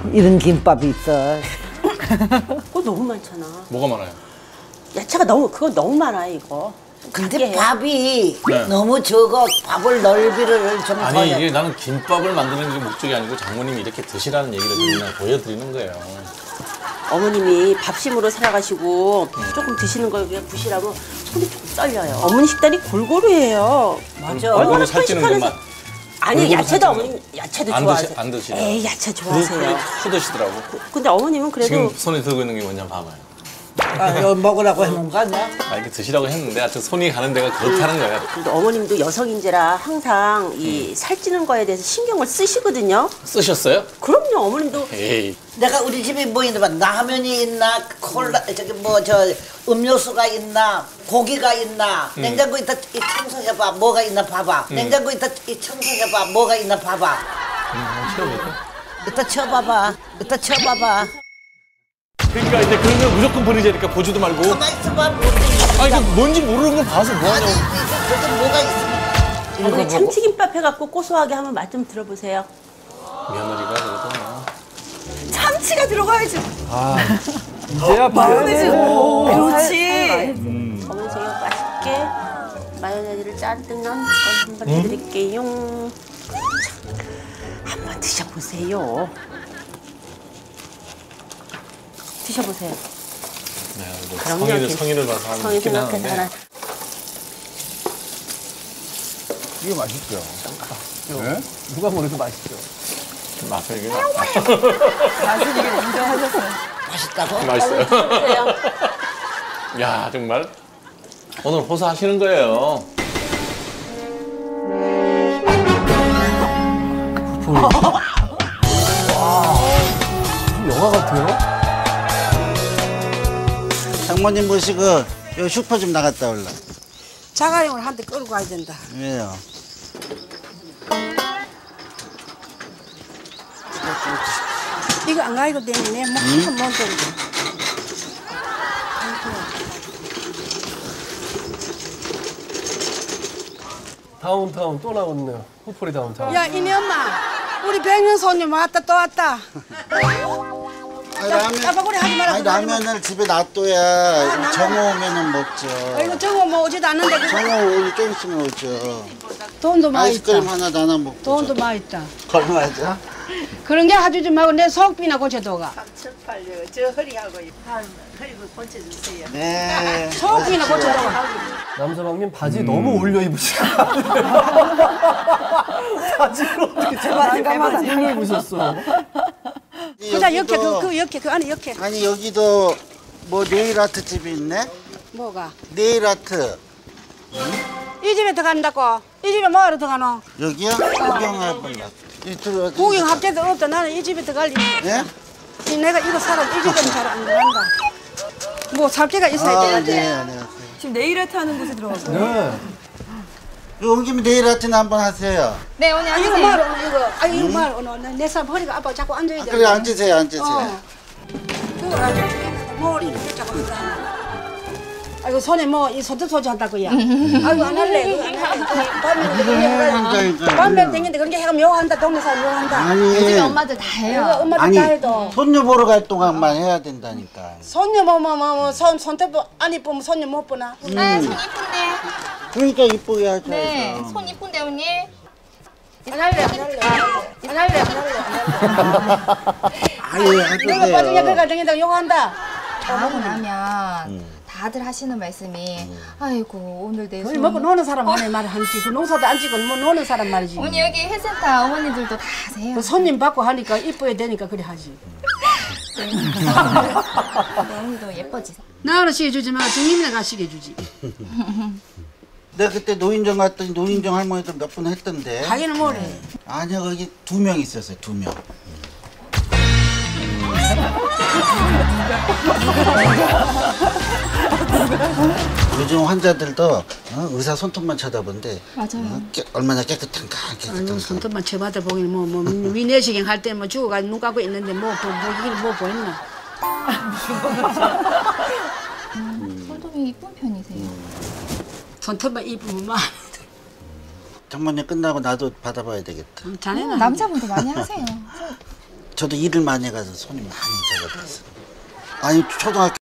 이런 김밥이 있어. 그거 너무 많잖아. 뭐가 많아요? 야채가 그거 너무 많아요, 이거. 근데 밥이 네. 너무 적어. 밥을 넓이를 좀 더. 아니 이게 나는 김밥을 만드는 게 목적이 아니고 장모님이 이렇게 드시라는 얘기를 그냥 보여드리는 거예요. 어머님이 밥심으로 살아가시고 조금 드시는 걸 그냥 부시라고 손이 좀 떨려요. 어머니 식단이 골고루 해요. 맞아. 얼굴로 살찌는 것만. 아니, 골고루 야채도 살찌는 어머님 야채도 안 좋아하세요. 안 드시죠? 에이, 야채 좋아하세요. 후 드시더라고. 근데 어머님은 그래도 지금 손에 들고 있는 게 뭔지 한번 봐봐요. 아, 이거 먹으라고 해놓은 거 아니야? 이렇게 드시라고 했는데 하여튼 손이 가는 데가 그렇다는 거예요. 근데 어머님도 여성인지라 항상 이 살찌는 거에 대해서 신경을 쓰시거든요. 쓰셨어요? 그럼요, 어머님도. 에이. 내가 우리 집에 뭐 있나 봐. 라면이 있나, 콜라, 저기 뭐 저 음료수가 있나, 고기가 있나, 냉장고 있다 이 청소해봐. 뭐가 있나 봐봐. 냉장고 있다 이 청소해봐. 뭐가 있나 봐봐. 이따 쳐봐봐. 이따 쳐봐봐. 그러니까 이제 그러면 무조건 버리자니까 보지도 말고. 가만 있어봐. 아니 그 뭔지 모르는 걸 봐서 뭐하냐고. 저기 뭐가 있으니까. 어머니 참치김밥 해갖고 고소하게 한번 맛 좀 들어보세요. 며느리가 그래도 뭐. 참치가 들어가야지. 이제야 마요네즈. 그렇지. 어머니 제가 맛있게 마요네즈를 잔뜩 넣은 건 한번 해드릴게요. 한번 드셔보세요. 드셔보세요. 네, 뭐 그럼요. 성의를 봐서 하는 성의 있긴 생각해서 하는데. 하나. 이게 맛있죠. 네? 누가 먹어도 맛있죠. 맛을 이게 자신있게 인정하셨어요. 맛있다고? 맛있어요. 드세요. 야 정말 오늘 호소하시는 거예요. 영화 같아요? 장모님 모시고 요 슈퍼 좀 나갔다 올라. 자가용을 한 대 끌고 가야 된다. 왜요? 이거 안 가지고 되네. 뭐, 못 된다. 다운타운 또 나왔네요. 호프리 다운타운. 야, 이네 엄마. 우리 백년 손님 왔다 또 왔다. 아니, 라면, 따바구리 하지 마라. 아니, 그거 하지 마. 라면을 집에 놔둬야 정오 오면은 먹죠. 이거 저거 뭐 오지도 않는데. 그거. 정오 오니 좀 있으면 오죠. 돈도 많이 있다. 아이스크림 하나 나눠 먹고. 돈도 많이 있다. 얼마죠? 그런 게 해주지 말고 내 속비나 고쳐도가. 네. 속비나 고쳐도가. 남서방님 바지 너무 올려 입으시고. 바지를 어떻게 난감하다. 올려 입으셨어. 그다 역해, 그 안에 역해. 아니 여기도 뭐 네일 아트 집이 있네? 뭐가? 네일 아트. 이 집에 들어간다고. 이 집에 뭐하러 들어가노? 여기요? 구경해볼라. 이쪽으로 구경 합계도 없다. 나는 이 집에 들어갈 일. 예? 내가 이거 사람 이 집은 잘 안 들어간다. 뭐 살게가 있어야 아, 되는데. 네, 안녕하세요. 지금 네일 아트 하는 곳에 들어갔어요. 네. 온 김에 네일 아트는 한번 하세요. 네, 언니 아, 이거 앉으세요. 말 오늘 이거. 아, 이거 말 오늘 내 사람 허리가 아파 자꾸 앉아야 돼. 그래 앉으세요, 앉으세요. 어. 그거 가지고 뭘 이렇게 자꾸 한다. 아이고 손에 뭐 이 소주 한다고야. 아이고 안 할래. 그거 안 할래. 밤에 댕기는데 그런 게 해가 묘한다. 동네 사람 묘한다. 아니, 엄마들 다 이거 해요. 엄마도 아니 다 해도. 손녀 보러 갈 동안만 해야 된다니까. 손녀 손톱도 안 이쁘면 손녀 못 보나. 아, 손 이쁜데. 그러니까 이쁘게 하죠. 네, 손 이쁜데, 언니. 안 할래. 안 할래. 아유, 해도 내가 빠지게 돼요. 그가 댕긴다고 욕한다. 다 하고 나면 다들 하시는 말씀이 아이고, 오늘 내 우리 손. 먹고 노는 사람 하는 말을 하지. 그 농사도 안 지고 뭐 노는 사람 말이지. 언니 여기 회센터 어머니들도 다 하세요. 그 손님 받고 하니까 이뻐야 되니까 그래 하지. 네, 언니도 예뻐지세요. 나는 시켜주지만 정림이가 시켜주지. 내가 그때 노인정 갔더니 노인정 할머니들 몇 분 했던데. 가게는 뭐래. 아니요, 거기 2명 있었어요, 2명. 요즘 환자들도 의사 손톱만 쳐다본대. 맞아요. 얼마나 깨끗한가, 깨끗한가. 손톱만 쳐봐도 보기는 뭐 위내시경 할 때 뭐 죽어가지고 눈 감고 있는데 뭐 보기는 뭐 보였나. 손톱이 이쁜 편이세요. 손톱만 이쁘면 막. 장모님 끝나고 나도 받아봐야 되겠다. 자네는 남자분도 많이 하세요. 저도 일을 많이 해가서 손이 많이 작아졌어요. 아니 초등학교